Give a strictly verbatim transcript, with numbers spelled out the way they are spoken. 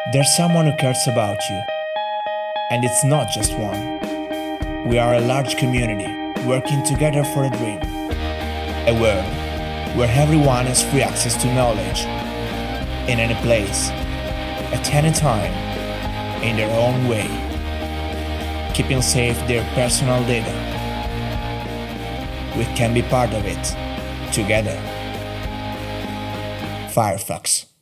There's someone who cares about you, and it's not just one. We are a large community working together for a dream, a world where everyone has free access to knowledge, in any place, at any time, in their own way, keeping safe their personal data. We can be part of it, together. Firefox.